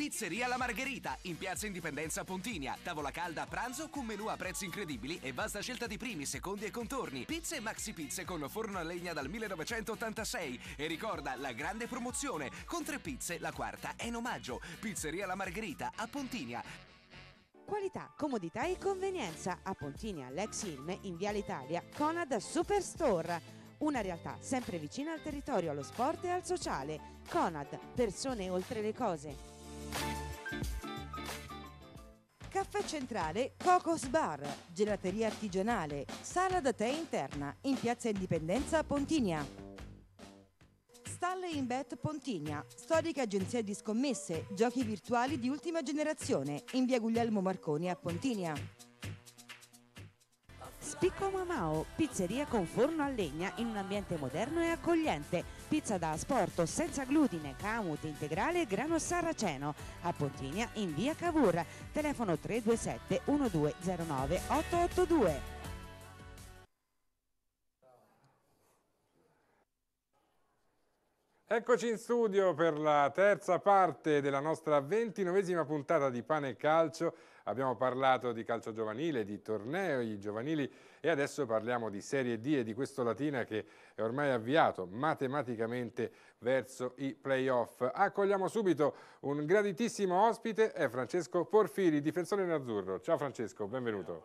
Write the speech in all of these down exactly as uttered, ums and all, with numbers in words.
Pizzeria La Margherita, in piazza Indipendenza a Pontinia. Tavola calda a pranzo con menù a prezzi incredibili e vasta scelta di primi, secondi e contorni. Pizze e maxi pizze con forno a legna dal millenovecentottantasei. E ricorda la grande promozione: con tre pizze la quarta è in omaggio. Pizzeria La Margherita a Pontinia. Qualità, comodità e convenienza. A Pontinia, l'ex Ilme, in Viale Italia, Conad Superstore. Una realtà sempre vicina al territorio, allo sport e al sociale. Conad, persone oltre le cose. Caffè Centrale Cocos Bar, gelateria artigianale, sala da tè interna, in piazza Indipendenza a Pontinia. Stalle in Bet Pontinia, storica agenzia di scommesse, giochi virtuali di ultima generazione, in via Guglielmo Marconi a Pontinia. Spicco Mamao, pizzeria con forno a legna in un ambiente moderno e accogliente. Pizza da asporto senza glutine, camut integrale e grano saraceno. A Pontinia in via Cavour. Telefono tre due sette uno due zero nove otto otto due. Eccoci in studio per la terza parte della nostra ventinovesima puntata di Pane e Calcio. Abbiamo parlato di calcio giovanile, di tornei giovanili e adesso parliamo di Serie D e di questo Latina che è ormai avviato matematicamente verso i playoff. Accogliamo subito un graditissimo ospite, è Francesco Porfiri, difensore nerazzurro. Ciao Francesco, benvenuto.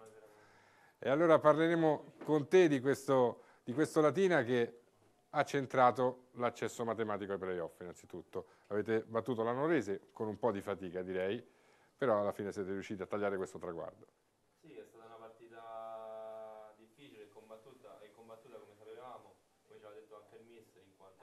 E allora parleremo con te di questo, di questo Latina che ha centrato l'accesso matematico ai playoff innanzitutto. Avete battuto l'Anorese con un po' di fatica direi, però alla fine siete riusciti a tagliare questo traguardo. Sì, è stata una partita difficile e combattuta, e combattuta come sapevamo, come ci aveva detto anche il mister, in quanto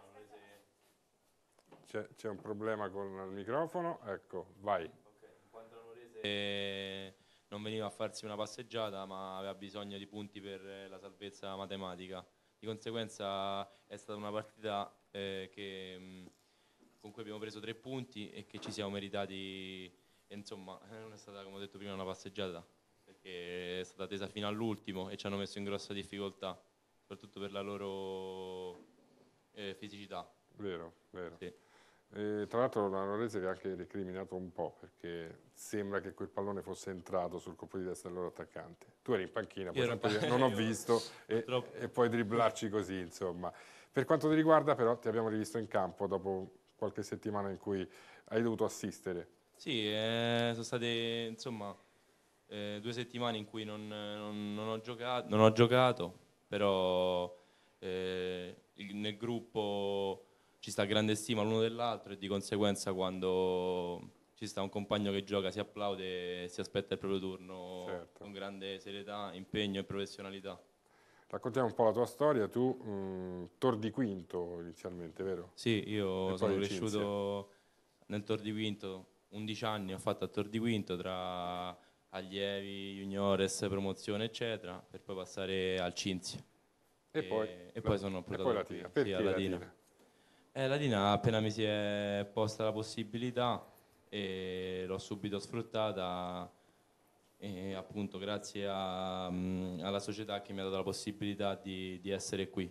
l'Anorese... C'è un problema con il microfono, ecco, vai. Okay. In quanto l'Anorese eh, non veniva a farsi una passeggiata, ma aveva bisogno di punti per la salvezza matematica. Di conseguenza è stata una partita eh, che, mh, con cui abbiamo preso tre punti e che ci siamo meritati, e insomma non è stata, come ho detto prima, una passeggiata, perché è stata tesa fino all'ultimo e ci hanno messo in grossa difficoltà, soprattutto per la loro eh, fisicità. Vero, vero. Sì. E, tra l'altro l'Anorese vi ha anche recriminato un po' perché sembra che quel pallone fosse entrato sul colpo di destra del loro attaccante. Tu eri in panchina, poi Ero... dire, non ho visto e, e puoi dribblarci così insomma. Per quanto ti riguarda però ti abbiamo rivisto in campo dopo qualche settimana in cui hai dovuto assistere. Sì, eh, sono state insomma eh, due settimane in cui non, non, non, ho, giocato, non ho giocato, però eh, nel gruppo ci sta grande stima l'uno dell'altro e di conseguenza quando ci sta un compagno che gioca si applaude e si aspetta il proprio turno, certo, con grande serietà, impegno e professionalità. Raccontiamo un po' la tua storia, tu mh, Tor di Quinto inizialmente, vero? Sì, io e sono cresciuto nel Tor di Quinto, undici anni ho fatto a Tor di Quinto tra allievi, juniores, promozione eccetera, per poi passare al Cinzia. E, e, poi, e la, poi sono e poi Latina, perché sì, a Latina? Latina? Eh, Latina appena mi si è posta la possibilità e l'ho subito sfruttata e appunto grazie a, mh, alla società che mi ha dato la possibilità di, di essere qui.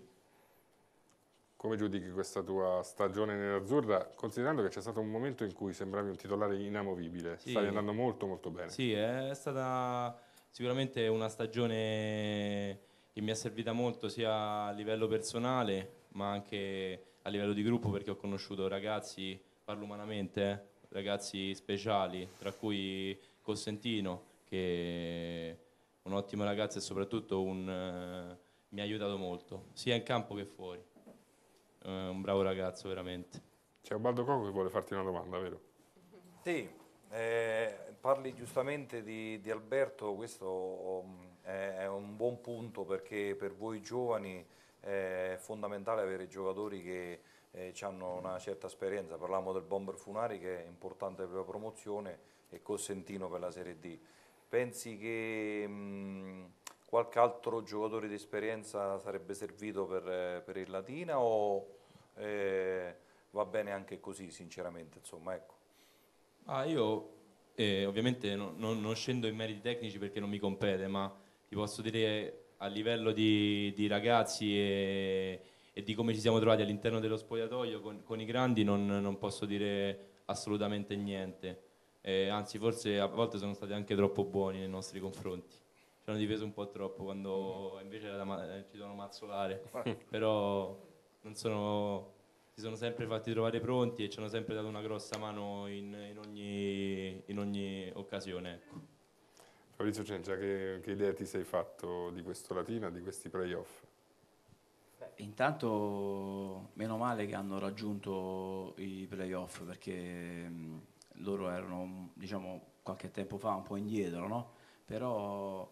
Come giudichi questa tua stagione nerazzurra, considerando che c'è stato un momento in cui sembravi un titolare inamovibile, sì, stavi andando molto molto bene? Sì, è stata sicuramente una stagione che mi è servita molto sia a livello personale ma anche a livello di gruppo, perché ho conosciuto ragazzi, parlo umanamente, eh, ragazzi speciali, tra cui Costantino, che è un ottimo ragazzo e soprattutto un, eh, mi ha aiutato molto, sia in campo che fuori. Eh, un bravo ragazzo veramente. C'è Ubaldo Coco che vuole farti una domanda, vero? Sì, eh, parli giustamente di, di Alberto, questo è, è un buon punto perché per voi giovani è fondamentale avere giocatori che eh, hanno una certa esperienza. Parliamo del Bomber Funari che è importante per la promozione e Cosentino per la Serie D. Pensi che mh, qualche altro giocatore di esperienza sarebbe servito per, per il Latina o eh, va bene anche così sinceramente? Insomma, ecco. Ah, io eh, ovviamente no, no, non scendo in meriti tecnici perché non mi compete, ma ti posso dire a livello di, di ragazzi e, e di come ci siamo trovati all'interno dello spogliatoio con, con i grandi non, non posso dire assolutamente niente. eh, anzi forse a volte sono stati anche troppo buoni nei nostri confronti. Ci hanno difeso un po' troppo quando invece era da ma- eh, ci dovevano mazzolare, però non sono, si sono sempre fatti trovare pronti e ci hanno sempre dato una grossa mano in, in, ogni, in ogni occasione. Ecco. Fabrizio Cencia, che, che idea ti sei fatto di questo Latina, di questi playoff? Beh, intanto meno male che hanno raggiunto i playoff, perché mh, loro erano, diciamo, qualche tempo fa un po' indietro, no? Però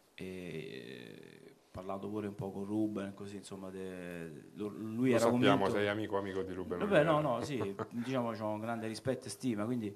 eh, parlando pure un po' con Ruben, così insomma, de, lo- lui Lo era sappiamo, convinto. sei amico amico di Ruben. Vabbè, no, Oliveira. no, sì, diciamo c'ho un grande rispetto e stima, quindi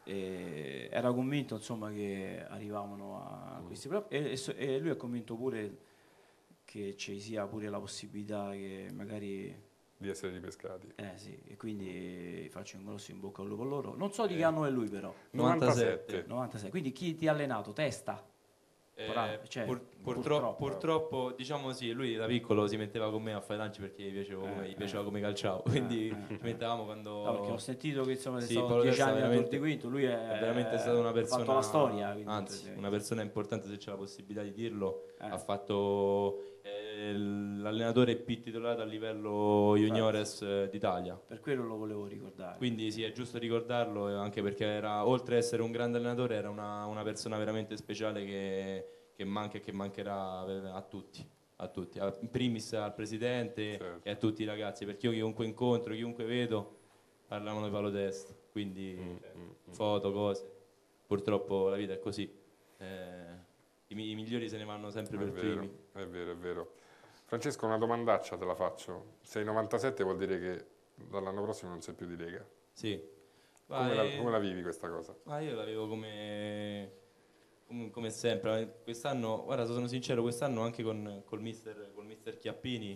eh, era convinto insomma che arrivavano a questi playoff e, e so- e lui è convinto pure che ci sia pure la possibilità che magari Di essere ripescati. eh sì, e quindi faccio un grosso in bocca al lupo a loro. Non so di che anno è lui però. novantasette. novantasei. Quindi chi ti ha allenato? Testa? Eh, Ora, cioè, pur- purtroppo, purtroppo. purtroppo, diciamo sì, lui da piccolo si metteva con me a fare lanci perché gli piacevo come, gli piaceva come calciavo, quindi eh, ci mettevamo quando... No, perché ho sentito che insomma sei Sì, stato Paolo dieci Testa anni al veramente- Tour di Quinto, lui è, è veramente stata una persona, ha fatto la storia. quindi, anzi praticamente. una persona importante, se c'è la possibilità di dirlo. Eh. Ha fatto eh, l'allenatore P titolato a livello juniores eh, d'Italia, Per quello lo volevo ricordare. quindi sì, è giusto ricordarlo, eh, anche perché era, oltre ad essere un grande allenatore, era una, una persona veramente speciale che, che manca e che mancherà a tutti, a tutti, a- in primis al presidente Certo. e a tutti i ragazzi, perché io chiunque incontro, chiunque vedo, parlavano di Paolo Testa, quindi cioè, foto, cose. Purtroppo la vita è così. Eh, i, mi- i migliori se ne vanno sempre È per vero, primi. è vero, è vero. Francesco, una domandaccia te la faccio. Sei novantasette, vuol dire che dall'anno prossimo non sei più di Lega. Sì. Come Ma, la, eh, come la vivi questa cosa? ma io la vedo come, come, come sempre. Quest'anno, guarda, sono sincero, quest'anno anche con col mister, col mister Chiappini,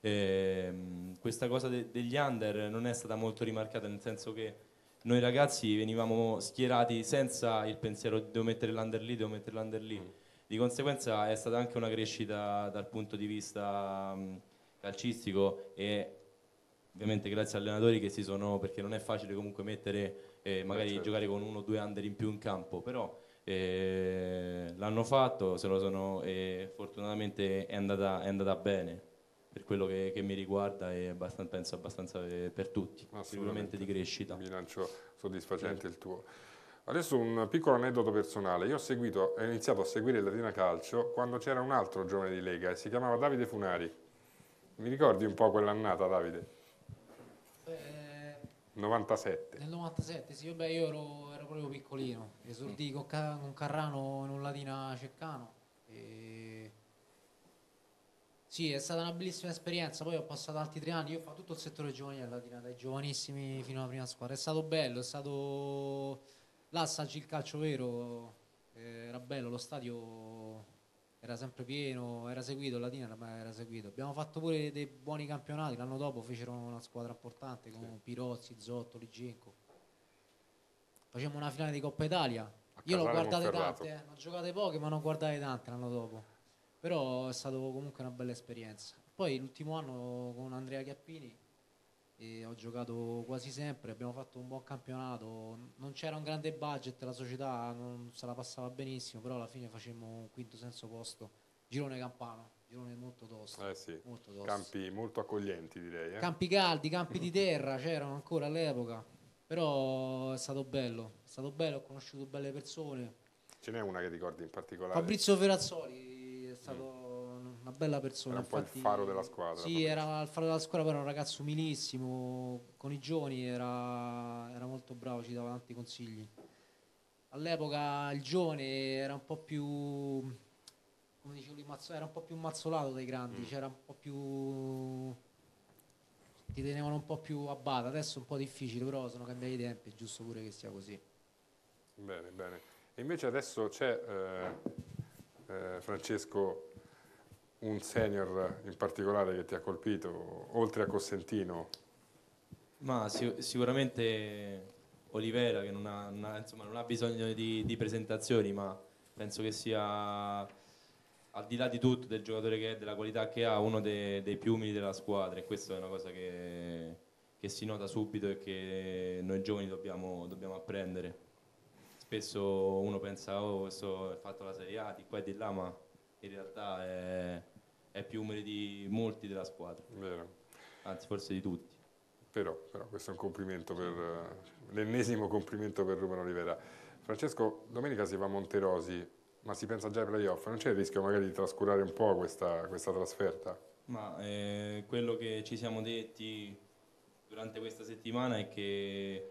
ehm, questa cosa de- degli under non è stata molto rimarcata, nel senso che noi ragazzi venivamo schierati senza il pensiero di devo mettere l'under lì, devo mettere l'under lì. Di conseguenza è stata anche una crescita dal punto di vista mh, calcistico e ovviamente grazie agli allenatori che si sono, perché non è facile comunque mettere, eh, magari certo. giocare con uno o due under in più in campo, però eh, l'hanno fatto, se lo sono, e fortunatamente è andata, è andata bene per quello che, che mi riguarda e abbastanza, penso abbastanza eh, per tutti, sicuramente di crescita. Un bilancio soddisfacente il tuo. Adesso un piccolo aneddoto personale. Io ho, seguito, ho iniziato a seguire il Latina Calcio quando c'era un altro giovane di Lega e si chiamava Davide Funari. Mi ricordi un po' quell'annata, Davide? Eh, novantasette. nel novantasette, sì, vabbè, io ero, ero proprio piccolino, esordì con, Ca- con Carrano in un Latina Ceccano. E... Sì, è stata una bellissima esperienza, poi ho passato altri tre anni, io ho fatto tutto il settore giovanile a Latina, dai giovanissimi fino alla prima squadra, è stato bello, è stato... là assaggi il calcio vero, eh, era bello, lo stadio era sempre pieno, era seguito, Latina era, era seguito, abbiamo fatto pure dei buoni campionati, l'anno dopo fecero una squadra importante con Pirozzi, Zotto, Ligenco, facemmo una finale di Coppa Italia, io l'ho Casale guardate Monferrato. tante, eh. Non giocate poche ma ne ho guardate tante l'anno dopo. Però è stato comunque una bella esperienza. Poi l'ultimo anno con Andrea Chiappini e ho giocato quasi sempre, abbiamo fatto un buon campionato, non c'era un grande budget, la società non se la passava benissimo, però alla fine facemmo un quinto senso posto, girone campano, girone molto tosto, Eh sì, molto tosto. campi molto accoglienti direi. Eh? Campi caldi, campi di terra c'erano ancora all'epoca, però è stato bello, è stato bello, ho conosciuto belle persone. Ce n'è una che ricordi in particolare? Fabrizio Ferrazzoli è stato una bella persona. Era un po' il infatti- faro della squadra, Sì, Fabrizio. era il faro della squadra, poi era un ragazzo umilissimo, con i giovani era, era molto bravo, ci dava tanti consigli. All'epoca il giovane era un po' più, come dicevo, lui, mazzo- era un po' più mazzolato dai grandi, c'era un po' più... ti tenevano un po' più a bada, adesso è un po' difficile, però sono cambiati i tempi, è giusto pure che sia così. Bene, bene. E invece adesso c'è, eh, eh, Francesco, un senior in particolare che ti ha colpito, oltre a Cosentino. Ma sic- sicuramente Olivera, che non ha, non ha- insomma, non ha bisogno di, di presentazioni, ma penso che sia, al di là di tutto, del giocatore che è, della qualità che ha, uno dei, dei più umili della squadra, e questa è una cosa che, che si nota subito e che noi giovani dobbiamo, dobbiamo apprendere. spesso uno pensa, oh, questo è fatto la Serie A, di qua e di là, ma in realtà è, è più umile di molti della squadra. Vero. Anzi, forse di tutti. Però, però questo è un complimento per uh, l'ennesimo complimento per Ruben Olivera. Francesco, domenica si va a Monterosi, ma si pensa già ai playoff, non c'è il rischio magari di trascurare un po' questa, questa trasferta? Ma eh, quello che ci siamo detti durante questa settimana è che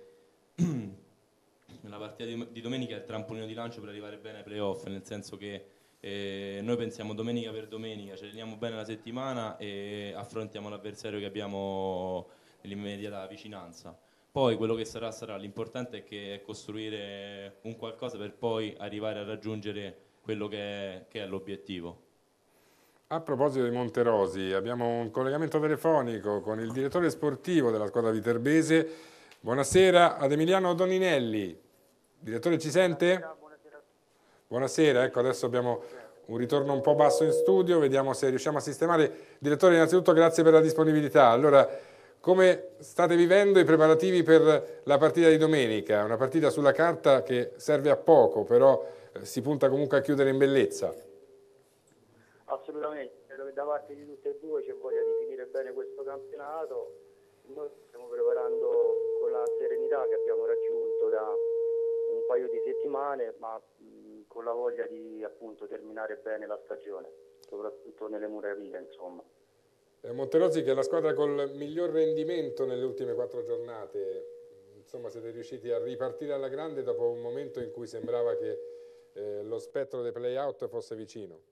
la partita di, di domenica è il trampolino di lancio per arrivare bene ai playoff, nel senso che eh, noi pensiamo domenica per domenica, ci alleniamo bene la settimana e affrontiamo l'avversario che abbiamo nell'immediata vicinanza. Poi quello che sarà sarà, l'importante è che è costruire un qualcosa per poi arrivare a raggiungere quello che è, che è l'obiettivo. A proposito di Monterosi, abbiamo un collegamento telefonico con il direttore sportivo della squadra viterbese. Buonasera ad Emiliano Doninelli. Direttore, ci sente? Buonasera. Buonasera, ecco adesso abbiamo un ritorno un po' basso in studio, vediamo se riusciamo a sistemare. Direttore, innanzitutto grazie per la disponibilità. Allora, come state vivendo i preparativi per la partita di domenica? Una partita sulla carta che serve a poco, però eh, si punta comunque a chiudere in bellezza. Assolutamente, credo che da parte di tutte e due c'è voglia di finire bene questo campionato. Noi stiamo preparando con la serenità che abbiamo raggiunto da un paio di settimane, ma mh, con la voglia di appunto terminare bene la stagione, soprattutto nelle mura vive, insomma. Monterosi, che è la squadra col miglior rendimento nelle ultime quattro giornate, insomma siete riusciti a ripartire alla grande dopo un momento in cui sembrava che eh, lo spettro dei play-out fosse vicino.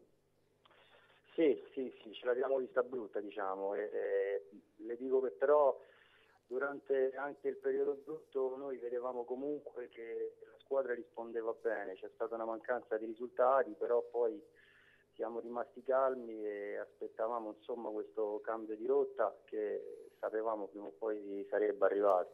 Sì, sì, sì, ce l'abbiamo vista brutta, diciamo, e, e le dico che però durante anche il periodo brutto noi vedevamo comunque che la squadra rispondeva bene, c'è stata una mancanza di risultati, però poi siamo rimasti calmi e aspettavamo insomma questo cambio di rotta che sapevamo prima o poi sarebbe arrivato.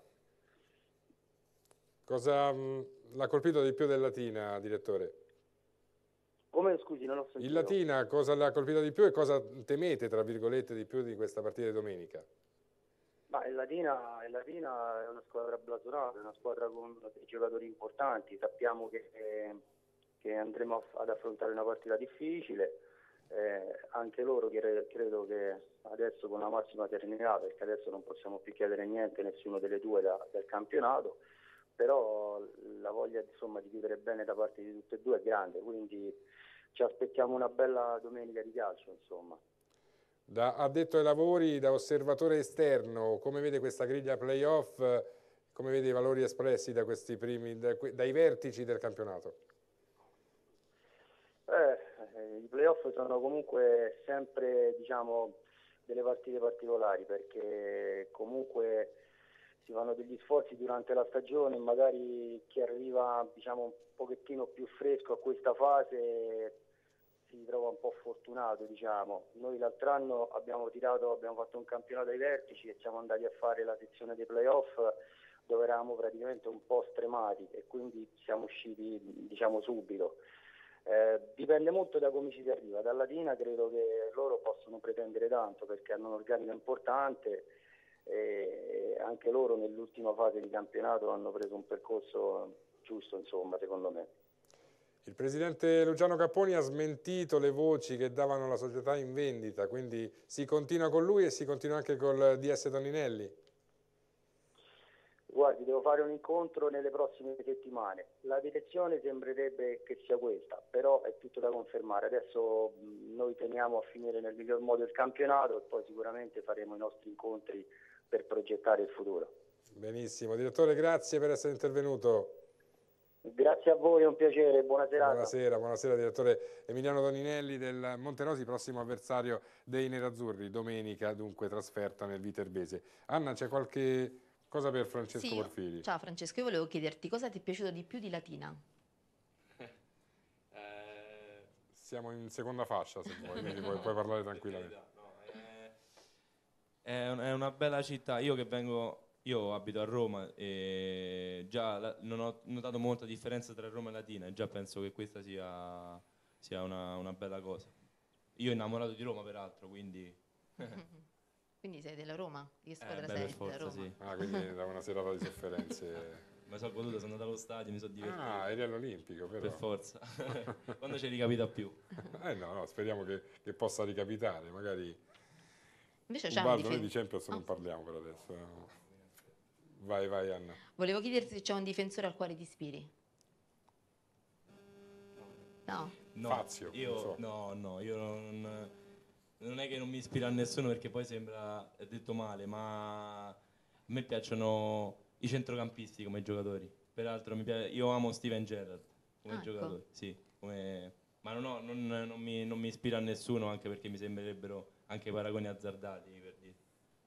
Cosa mh, l'ha colpito di più del Latina, direttore? Come, scusi, non ho sentito. Il Latina cosa l'ha colpito di più e cosa temete, tra virgolette, di più di questa partita di domenica? Ma il Latina, il Latina è una squadra blasonata, è una squadra con dei giocatori importanti, sappiamo che, eh, che andremo ad affrontare una partita difficile, eh, anche loro credo, credo che adesso con la massima serenità, perché adesso non possiamo più chiedere niente a nessuno delle due da, del campionato, però la voglia insomma di chiudere bene da parte di tutte e due è grande, quindi ci aspettiamo una bella domenica di calcio, insomma. Da addetto ai lavori, da osservatore esterno, come vede questa griglia playoff, come vede i valori espressi da questi primi, da, dai vertici del campionato? Eh, i playoff sono comunque sempre, diciamo, delle partite particolari, perché comunque si fanno degli sforzi durante la stagione, magari chi arriva, diciamo, un pochettino più fresco a questa fase si trova un po' fortunato, diciamo. Noi l'altro anno abbiamo tirato, abbiamo fatto un campionato ai vertici e siamo andati a fare la sezione dei playoff dove eravamo praticamente un po' stremati e quindi siamo usciti, diciamo, subito. Eh, dipende molto da come ci si arriva. Dalla Latina credo che loro possono pretendere tanto perché hanno un organico importante e anche loro nell'ultima fase di campionato hanno preso un percorso giusto, insomma, secondo me. Il presidente Luciano Capponi ha smentito le voci che davano la società in vendita, quindi si continua con lui e si continua anche col D S Doninelli? Guardi, devo fare un incontro nelle prossime settimane. La direzione sembrerebbe che sia questa, però è tutto da confermare. Adesso mh, noi teniamo a finire nel miglior modo il campionato e poi sicuramente faremo i nostri incontri per progettare il futuro. Benissimo. Direttore, grazie per essere intervenuto. Grazie a voi, è un piacere, buona serata. Buonasera, buonasera direttore Emiliano Doninelli del Monterosi, prossimo avversario dei nerazzurri, domenica dunque trasferta nel Viterbese. Anna, c'è qualche cosa per Francesco sì, Porfiri? Ciao Francesco, io volevo chiederti cosa ti è piaciuto di più di Latina? Eh, Siamo in seconda fascia se vuoi, quindi puoi, puoi parlare tranquillamente. No, è, è una bella città, io che vengo... Io abito a Roma e già la, non ho notato molta differenza tra Roma e Latina e già penso che questa sia, sia una, una bella cosa. Io innamorato di Roma peraltro, quindi... Quindi sei della Roma? Di che squadra eh, beh, sei? per forza, Roma. sì. Ah, quindi da una serata di sofferenze. mi sono goduto, sono andato allo stadio, mi sono divertito. Ah, eri all'Olimpico però. Per forza. Quando ci ricapita più. Eh no, no, speriamo che, che possa ricapitare, magari. Invece c'è un Ubaldo, noi difen- di Champions Ah. non parliamo per adesso. no. Vai, vai Anna. Volevo chiederti se c'è un difensore al quale ti ispiri. No? No, Fazio, io, non so. no, no, io non, non è che non mi ispira a nessuno perché poi sembra detto male, ma a me piacciono i centrocampisti come giocatori. Peraltro mi piace, io amo Steven Gerrard come Ah, ecco. giocatore, sì, come- ma non, ho- non- non mi, non mi ispira a nessuno anche perché mi sembrerebbero anche paragoni azzardati per dire.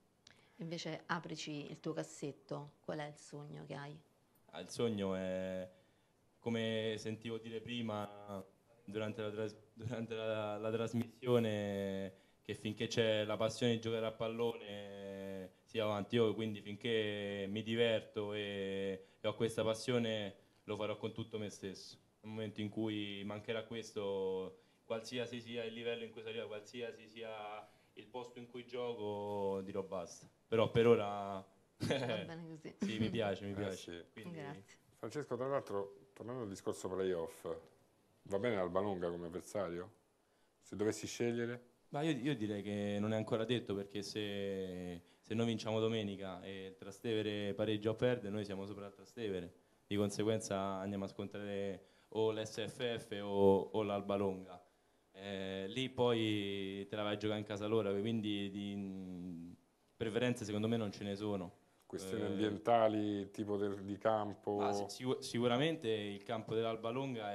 Invece aprici il tuo cassetto, qual è il sogno che hai? Ah, il sogno è, come sentivo dire prima durante la, tras- durante la- la trasmissione, che finché c'è la passione di giocare a pallone si va avanti. Io quindi finché mi diverto e, e ho questa passione lo farò con tutto me stesso. Nel momento in cui mancherà questo, qualsiasi sia il livello in cui sarò, qualsiasi sia il posto in cui gioco, dirò basta. Però per ora Va bene così. sì, mi piace, mi Eh, piace. sì. Quindi- Grazie. Francesco, tra l'altro, tornando al discorso playoff, va bene l'Alba Longa come avversario? Se dovessi scegliere? Ma io, io direi che non è ancora detto perché se, se noi vinciamo domenica e il Trastevere pareggia o perde, noi siamo sopra il Trastevere. Di conseguenza andiamo a scontrare o l'S F F o, o l'Alba Longa. Eh, lì poi te la vai a giocare in casa loro, quindi di preferenze secondo me non ce ne sono. Questioni Eh, ambientali, tipo del- di campo? Ah, sì, sicu- sicuramente il campo dell'Alba Longa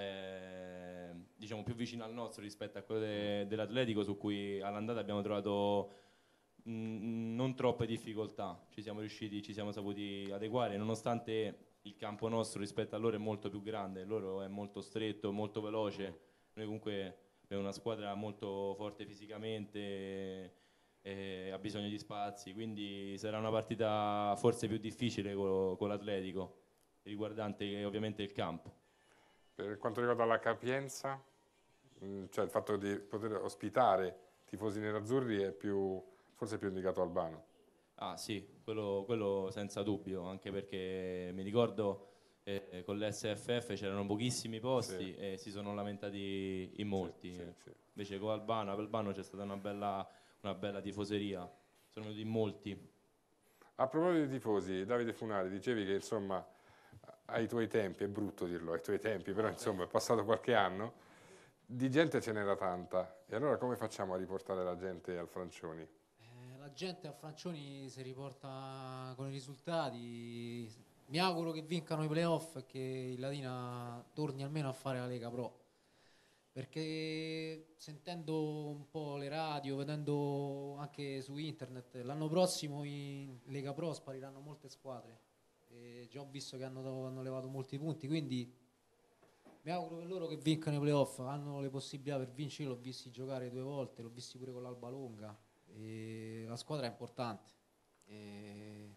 è diciamo, più vicino al nostro rispetto a quello de- dell'Atletico, su cui all'andata abbiamo trovato mh, non troppe difficoltà. Ci siamo riusciti, ci siamo saputi adeguare, nonostante il campo nostro rispetto a loro è molto più grande, loro è molto stretto, molto veloce. Noi comunque abbiamo una squadra molto forte fisicamente, e ha bisogno di spazi, quindi sarà una partita forse più difficile co- con l'Atletico, riguardante ovviamente il campo. Per quanto riguarda la capienza, mh, cioè il fatto di poter ospitare tifosi nerazzurri è più, forse è più indicato Albano. Ah sì, quello, quello senza dubbio, anche perché mi ricordo eh, con l'S F F c'erano pochissimi posti Sì. e si sono lamentati in molti. Sì, sì, sì. Invece con Albano, a Albano c'è stata una bella, una bella tifoseria, sono venuti in molti. A proposito di tifosi, Davide Funari, dicevi che insomma ai tuoi tempi, è brutto dirlo, ai tuoi tempi, però insomma è passato qualche anno, di gente ce n'era tanta. E allora come facciamo a riportare la gente al Francioni? Eh, la gente a Francioni si riporta con i risultati. Mi auguro che vincano i playoff e che il Latina torni almeno a fare la Lega Pro. Perché sentendo un po' le radio, vedendo anche su internet, l'anno prossimo in Lega Pro spariranno molte squadre. E già ho visto che hanno, hanno levato molti punti, quindi mi auguro per loro che vincano i playoff. Hanno le possibilità per vincere, l'ho visti giocare due volte, l'ho visti pure con l'Alba Longa. E la squadra è importante. E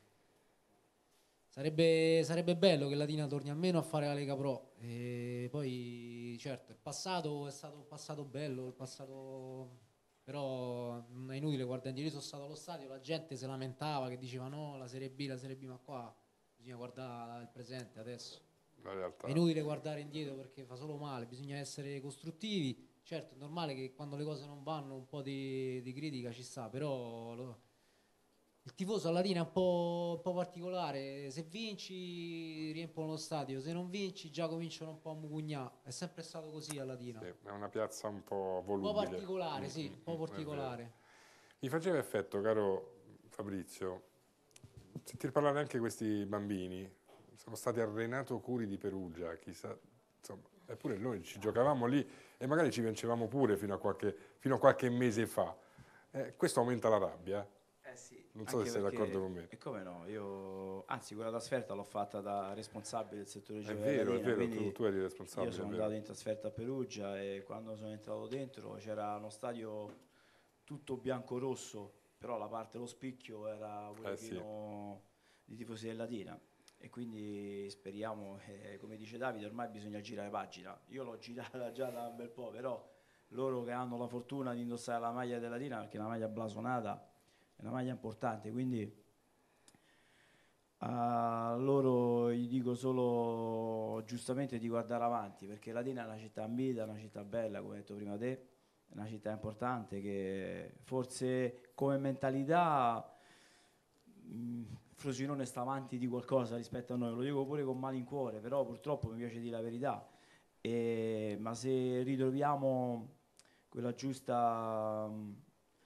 Sarebbe, sarebbe bello che Latina torni almeno a fare la Lega Pro. E poi certo il passato è stato un passato bello, il passato, però non è inutile guardare indietro. Io sono stato allo stadio, la gente si lamentava, che diceva no, la Serie B, la Serie B, ma qua bisogna guardare il presente adesso. La realtà. È inutile guardare indietro perché fa solo male, bisogna essere costruttivi. Certo è normale che quando le cose non vanno un po' di, di critica ci sta, però lo- il tifoso a Latina è un po', un po' particolare. Se vinci riempiono lo stadio, se non vinci già cominciano un po' a mugugnà. È sempre stato così a Latina. Sì, è una piazza un po' Un po' volubile. particolare, Mm, sì, mm, un po' mm, è particolare. vero. Mi faceva effetto, caro Fabrizio, sentir parlare anche questi bambini. Sono stati a Renato Curi di Perugia, chissà, insomma, eppure noi ci giocavamo lì e magari ci vincevamo pure fino a qualche, fino a qualche mese fa. Eh, questo aumenta la rabbia? Eh sì, Non so anche se sei perché- d'accordo con me. E come no, io anzi quella trasferta l'ho fatta da responsabile del settore È giovanile vero, è Latina, vero, quindi tu, tu eri responsabile. io sono è vero. andato in trasferta a Perugia e quando sono entrato dentro c'era uno stadio tutto bianco-rosso, però la parte dello spicchio era pure Eh sì. pieno di tifosi del Latina. E quindi speriamo, eh, come dice Davide, ormai bisogna girare pagina. Io l'ho girata già da un bel po', però loro che hanno la fortuna di indossare la maglia della Latina, perché è una maglia blasonata, è una maglia importante, quindi A loro gli dico solo giustamente di guardare avanti, perché Latina è una città ambita, una città bella, come hai detto prima te, è una città importante che forse come mentalità mh, Frosinone sta avanti di qualcosa rispetto a noi, lo dico pure con malincuore, però purtroppo mi piace dire la verità. E, ma se ritroviamo quella giusta mh,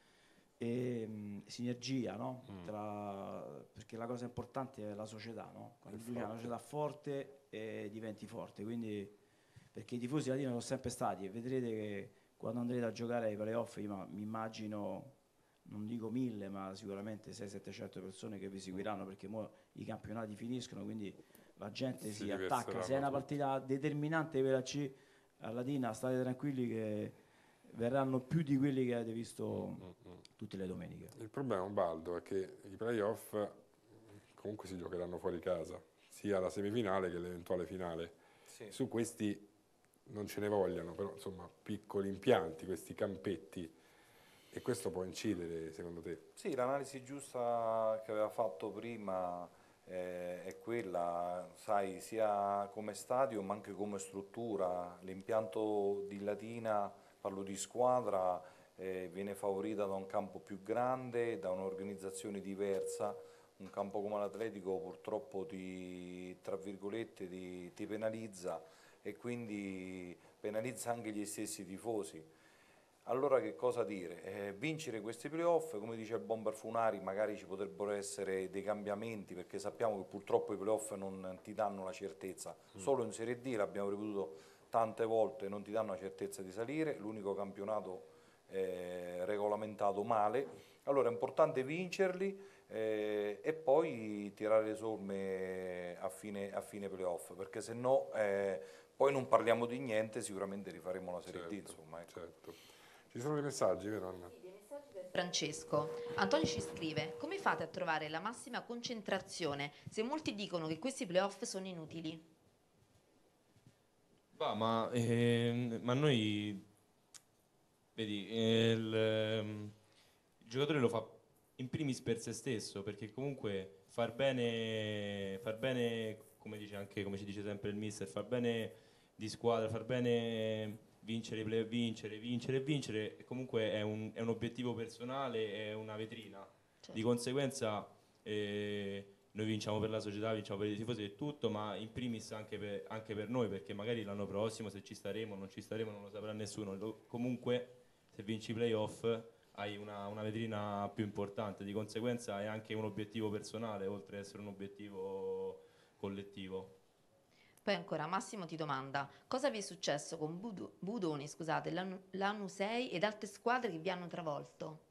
e, mh, sinergia, no? Mm. Tra, perché la cosa importante è la società, no? Quando tu hai una Infatti. società forte e diventi forte, quindi perché i tifosi latini sono sempre stati e vedrete che quando andrete a giocare ai playoff io ma- mi immagino, non dico mille, ma sicuramente seicento settecento persone che vi seguiranno, perché mo i campionati finiscono, quindi la gente Si si, attacca. Se è diverseranno una tutti. partita determinante per la C a Latina, state tranquilli che verranno più di quelli che avete visto Mm, mm. tutte le domeniche. Il problema, Baldo, è che i playoff comunque si giocheranno fuori casa, sia la semifinale che l'eventuale finale. Sì. Su questi non ce ne vogliano, però insomma piccoli impianti, questi campetti, e questo può incidere secondo te? Sì, l'analisi giusta che aveva fatto prima eh, è quella, sai, sia come stadio ma anche come struttura. L'impianto di Latina, parlo di squadra, eh, viene favorita da un campo più grande, da un'organizzazione diversa. Un campo come l'Atletico purtroppo ti, tra virgolette, ti, ti penalizza e quindi penalizza anche gli stessi tifosi. Allora che cosa dire? Eh, vincere questi playoff, come dice il Bomber Funari, magari ci potrebbero essere dei cambiamenti perché sappiamo che purtroppo i playoff non ti danno la certezza, solo in Serie D l'abbiamo ripetuto tante volte, non ti danno la certezza di salire, l'unico campionato eh, regolamentato male, allora è importante vincerli eh, e poi tirare le somme a fine, a fine playoff, perché se no eh, poi non parliamo di niente, sicuramente rifaremo la Serie D, Certo, insomma. Ecco. certo. Ci sono dei messaggi, vero Anna? Francesco. Antonio ci scrive: come fate a trovare la massima concentrazione se molti dicono che questi playoff sono inutili? Va, ma, ehm, ma noi, vedi, eh, il, ehm, il giocatore lo fa in primis per se stesso, perché comunque far bene, far bene, come dice anche, come ci dice sempre il mister, far bene di squadra, far bene vincere i play, vincere, vincere e vincere, comunque è un, è un obiettivo personale, è una vetrina. Certo. Di conseguenza eh, noi vinciamo per la società, vinciamo per i tifosi e tutto, ma in primis anche per, anche per noi, perché magari l'anno prossimo se ci staremo o non ci staremo non lo saprà nessuno. Lo- comunque se vinci i playoff hai una, una vetrina più importante, di conseguenza è anche un obiettivo personale oltre ad essere un obiettivo collettivo. Poi ancora Massimo ti domanda: cosa vi è successo con Budu- Budoni, scusate, l'Anu- l'Anu sei ed altre squadre che vi hanno travolto?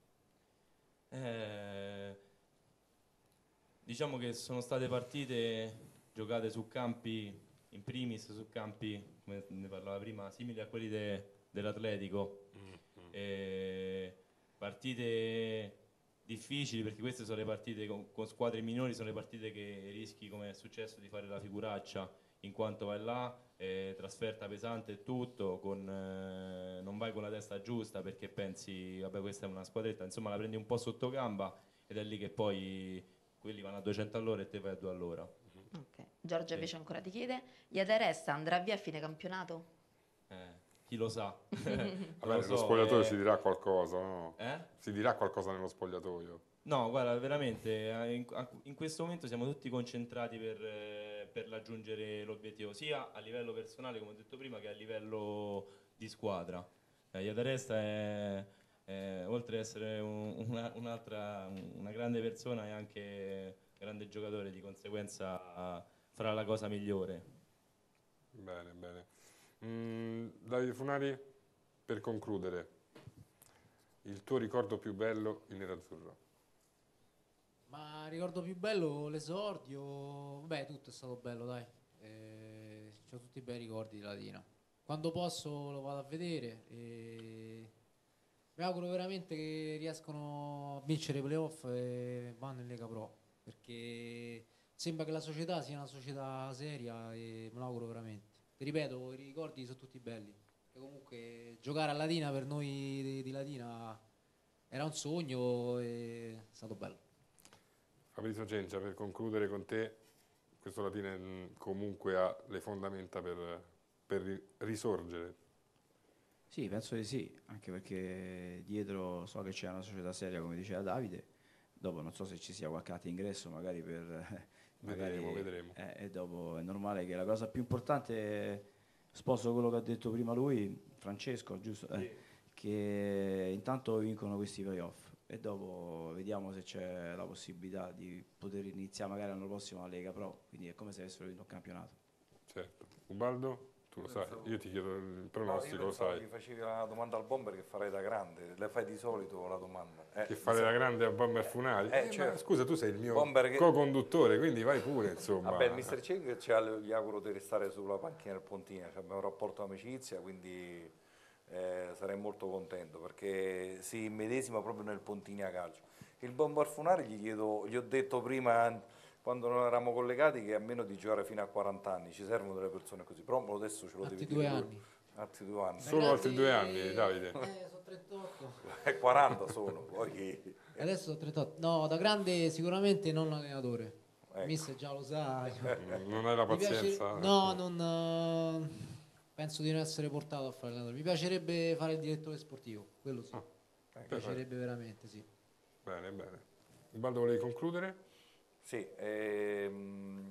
Eh, diciamo che sono state partite giocate su campi, in primis su campi, come ne parlava prima, simili a quelli de- dell'Atletico. Eh, partite difficili, perché queste sono le partite con, con squadre minori, sono le partite che rischi, come è successo, di fare la figuraccia, in quanto vai là, eh, trasferta pesante e tutto, con, eh, non vai con la testa giusta perché pensi, vabbè, questa è una squadretta, insomma la prendi un po' sotto gamba ed è lì che poi quelli vanno a duecento all'ora e te vai a due all'ora. Ok. Giorgia Sì. invece ancora ti chiede: Iadaresta andrà via a fine campionato? Eh, chi lo sa? Vabbè, Lo nello so, spogliatoio eh. si dirà qualcosa, no? Eh? Si dirà qualcosa nello spogliatoio. No, guarda, veramente eh, in, a- in questo momento siamo tutti concentrati per, eh, per raggiungere l'obiettivo, sia a livello personale, come ho detto prima, che a livello di squadra. Eh, Iadaresta è, è, oltre ad essere un- una, un'altra, una grande persona, è anche grande giocatore, di conseguenza farà la cosa migliore. Bene, bene. Mm, Davide Funari, per concludere, il tuo ricordo più bello in nerazzurro? Ma ricordo più bello l'esordio, beh, tutto è stato bello, dai. Eh, c'ho tutti i bei ricordi di Latina. Quando posso lo vado a vedere e mi auguro veramente che riescano a vincere i playoff e vanno in Lega Pro, perché sembra che la società sia una società seria e me lo auguro veramente. Ti ripeto, i ricordi sono tutti belli, perché comunque giocare a Latina per noi di, di Latina era un sogno e è stato bello. Fabrizio Cencia, per concludere con te, questo Latina mh, comunque ha le fondamenta per, per ri- risorgere. Sì, penso di sì, anche perché dietro so che c'è una società seria, come diceva Davide, dopo non so se ci sia qualche altro ingresso magari per... magari, Vedremo, vedremo. Eh, e dopo è normale che la cosa più importante, sposo quello che ha detto prima lui, Francesco, giusto? Eh, che intanto vincono questi playoff e dopo vediamo se c'è la possibilità di poter iniziare magari l'anno prossimo la Lega Pro, quindi è come se avessero vinto un campionato. Certo. Ubaldo, tu lo sai, io ti chiedo il pronostico, no, lo pensavo sai. Gli facevi la domanda al bomber che farei da grande, le fai di solito la domanda. Eh, Che fare da grande a Bomber Funari? Eh, Eh, certo. ma scusa, tu sei il mio Bomber che- co-conduttore, quindi vai pure, insomma. Vabbè, il mister Ceng ci ha- gli auguro di restare sulla panchina del Pontina, cioè, abbiamo un rapporto di amicizia, quindi eh, sarei molto contento perché si immedesima proprio nel Pontina calcio. Il Bomber Funari gli, chiedo, gli ho detto prima, quando non eravamo collegati, che a meno di giocare fino a quaranta anni ci servono delle persone così, però adesso ce lo Altri devi due dire tu. anni. Altri due anni. Solo altri due anni, Davide. Eh, sono trentotto. Eh, quaranta sono, poi che- Adesso sono trentotto. No, da grande sicuramente non allenatore. Ecco. Mister già lo sa. Non hai la Mi piace- pazienza? No, non eh, penso di non essere portato a fare allenatore. Mi piacerebbe fare il direttore sportivo, quello sì. Ah, Mi piacerebbe veramente, sì. Bene, bene. Ubaldo, volevi concludere? Sì, ehm,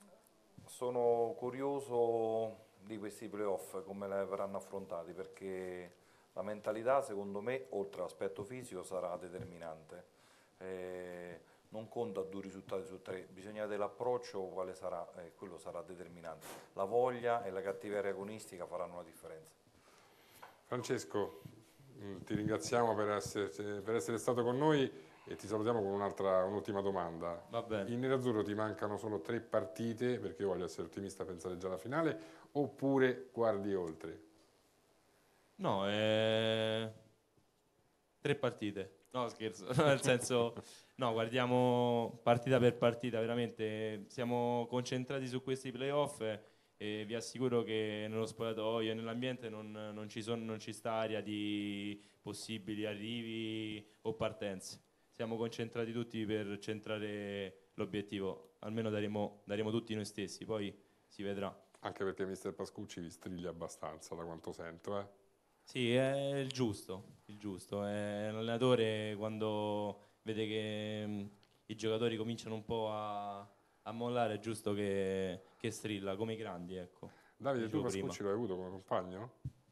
sono curioso di questi playoff, come le verranno affrontati, perché la mentalità, secondo me, oltre all'aspetto fisico, sarà determinante. Eh, non conta due risultati su tre, bisogna vedere l'approccio, quale sarà, eh, quello sarà determinante. La voglia e la cattiveria agonistica faranno la differenza. Francesco, mh, ti ringraziamo per essere, per essere stato con noi e ti salutiamo con un'altra, un'ultima domanda. Va bene. In nerazzurro ti mancano solo tre partite, perché io voglio essere ottimista a pensare già alla finale, oppure guardi oltre? No, eh... tre partite. No, scherzo, nel senso, no, guardiamo partita per partita, veramente siamo concentrati su questi playoff e, e vi assicuro che nello spogliatoio e nell'ambiente non, non ci sono, non ci sta aria di possibili arrivi o partenze. Siamo concentrati tutti per centrare l'obiettivo, almeno daremo, daremo tutti noi stessi, poi si vedrà. Anche perché mister Pascucci vi striglia abbastanza, da quanto sento, eh? Sì, è il giusto, il giusto. È l'allenatore quando vede che mh, i giocatori cominciano un po' a, a mollare, è giusto che, che strilla, come i grandi, ecco. Davide, tu Dicevo prima. Pascucci l'hai avuto come compagno?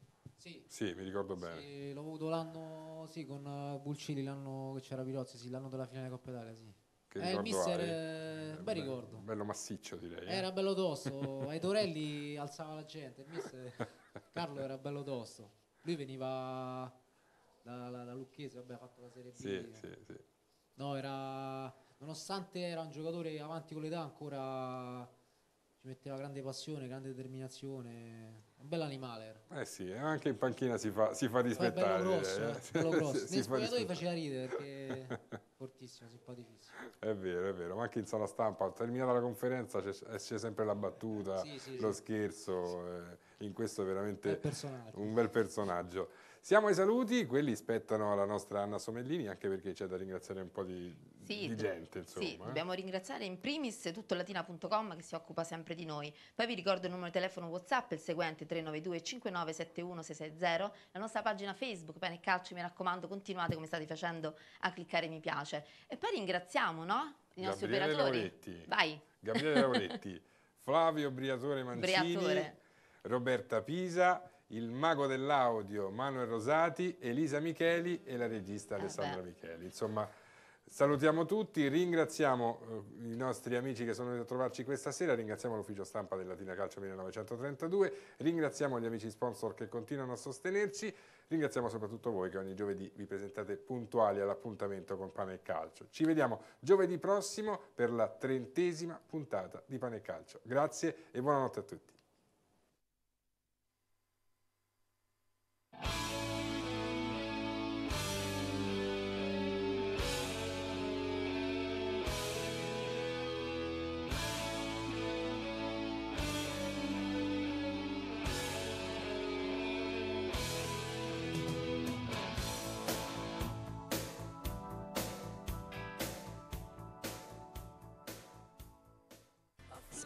Sì. Sì, mi ricordo bene. Sì, l'ho avuto l'anno, sì, con uh, Bulcini, l'anno che c'era Pirozzi, sì, l'anno della finale Coppa Italia, sì. Che Eh, il ricordo mister, hai? eh, bel ricordo. Bello massiccio, direi. eh? Era bello tosto, ai torelli alzava la gente, il mister Carlo era bello tosto. Lui veniva da, da, da Lucchese, vabbè, ha fatto la Serie B. Sì, sì, sì. No, era, nonostante era un giocatore avanti con l'età, ancora ci metteva grande passione, grande determinazione. Un bel animale era. Eh sì, anche in panchina si fa, si fa Poi è rispettare. bello grosso, direi, eh, eh. bello grosso. Si Nei fa spogliatoi rispettare. faceva ridere perché fortissimo, simpaticissimo. È vero, è vero, ma anche in sala stampa, terminata la conferenza c'è, c'è sempre la battuta, Sì, sì, lo sì. scherzo, eh, in questo è veramente Bel personaggio. un bel personaggio. Siamo ai saluti, quelli spettano alla nostra Anna Somellini, anche perché c'è da ringraziare un po' di, Sì, di do- gente, insomma. Sì, eh. dobbiamo ringraziare in primis tuttolatina punto com che si occupa sempre di noi. Poi vi ricordo il numero di telefono WhatsApp, il seguente tre nove due cinque nove sette uno sei sei zero, la nostra pagina Facebook, Pane e Calcio, mi raccomando, continuate come state facendo a cliccare mi piace. E poi ringraziamo, no? I nostri Gabriele operatori. Lavoretti. Vai. Gabriele Lavoretti, Flavio Briatore Mancini, Briatore. Roberta Pisa, il mago dell'audio Manuel Rosati, Elisa Micheli e la regista Eh Alessandra beh. Micheli. Insomma, salutiamo tutti, ringraziamo eh, i nostri amici che sono venuti a trovarci questa sera, ringraziamo l'ufficio stampa del Latina Calcio millenovecentotrentadue, ringraziamo gli amici sponsor che continuano a sostenerci, ringraziamo soprattutto voi che ogni giovedì vi presentate puntuali all'appuntamento con Pane e Calcio. Ci vediamo giovedì prossimo per la trentesima puntata di Pane e Calcio. Grazie e buonanotte a tutti.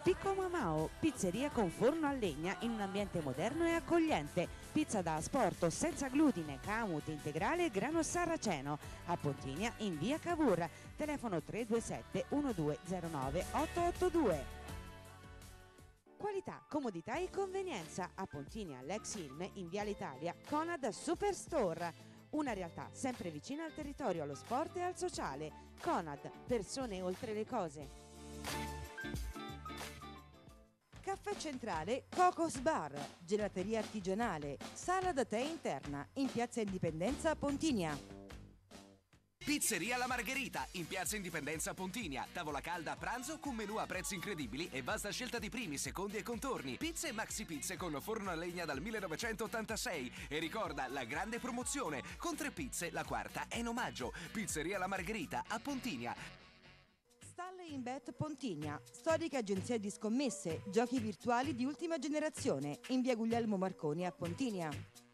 Picco Mamao, pizzeria con forno a legna in un ambiente moderno e accogliente. Pizza da asporto senza glutine, camut integrale e grano saraceno. A Pontinia in via Cavour. Telefono tre due sette uno due zero nove otto otto due. Qualità, comodità e convenienza. A Pontinia, l'ex Ilme in Viale Italia, Conad Superstore. Una realtà sempre vicina al territorio, allo sport e al sociale. Conad, persone oltre le cose. Caffè Centrale Cocos Bar, gelateria artigianale, sala da tè interna, in piazza Indipendenza a Pontinia. Pizzeria La Margherita, in piazza Indipendenza a Pontinia. Tavola calda a pranzo con menù a prezzi incredibili e vasta scelta di primi, secondi e contorni. Pizze e maxi pizze con forno a legna dal millenovecentottantasei. E ricorda la grande promozione, con tre pizze la quarta è in omaggio. Pizzeria La Margherita a Pontinia. Stalle in Bet Pontinia, storica agenzia di scommesse, giochi virtuali di ultima generazione, in via Guglielmo Marconi a Pontinia.